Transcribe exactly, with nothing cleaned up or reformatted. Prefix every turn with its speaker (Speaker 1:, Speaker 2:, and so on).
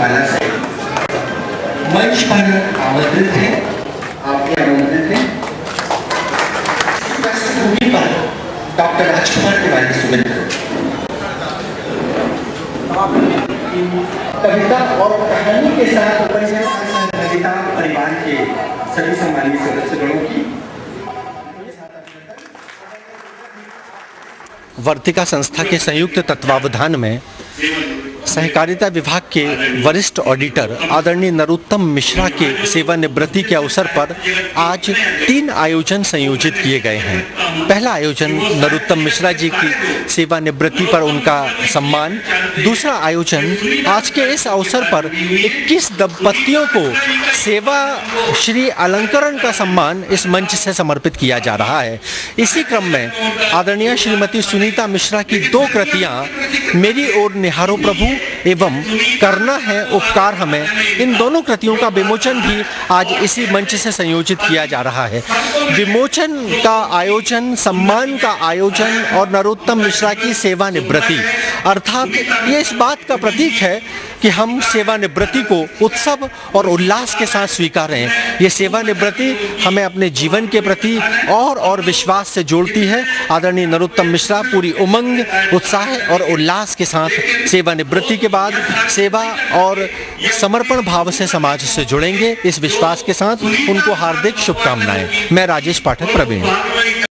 Speaker 1: माला से मंच पर आमंत्रित हैं, आपके आमंत्रित हैं पृष्ठभूमि पर डॉक्टर राजकुमार तिवारी सुमित्र कविता और कहानी के साथ सहभागिता परिवार के सभी सम्मानित सदस्यगणों की।
Speaker 2: वर्तिका संस्था के संयुक्त तत्वावधान में सहकारिता विभाग के वरिष्ठ ऑडिटर आदरणीय नरोत्तम मिश्रा के सेवानिवृत्ति के अवसर पर आज तीन आयोजन संयोजित किए गए हैं। पहला आयोजन नरोत्तम मिश्रा जी की सेवानिवृत्ति पर उनका सम्मान, दूसरा आयोजन आज के इस अवसर पर इक्कीस दंपतियों को सेवा श्री अलंकरण का सम्मान इस मंच से समर्पित किया जा रहा है। इसी क्रम में आदरणीय श्रीमती सुनीता मिश्रा की दो कृतियां मेरी ओर निहारो प्रभु एवं करना है उपकार हमें, इन दोनों कृतियों का विमोचन भी आज इसी मंच से संयोजित किया जा रहा है। विमोचन का आयोजन, सम्मान का आयोजन और नरोत्तम मिश्रा की सेवानिवृत्ति अर्थात ये इस बात का प्रतीक है कि हम सेवानिवृत्ति को उत्सव और उल्लास के साथ स्वीकारें। ये सेवानिवृत्ति हमें अपने जीवन के प्रति और और विश्वास से जोड़ती है। आदरणीय नरोत्तम मिश्रा पूरी उमंग, उत्साह और उल्लास के साथ सेवानिवृत्ति के बाद सेवा और समर्पण भाव से समाज से जुड़ेंगे। इस विश्वास के साथ उनको हार्दिक शुभकामनाएं। मैं राजेश पाठक प्रवीण।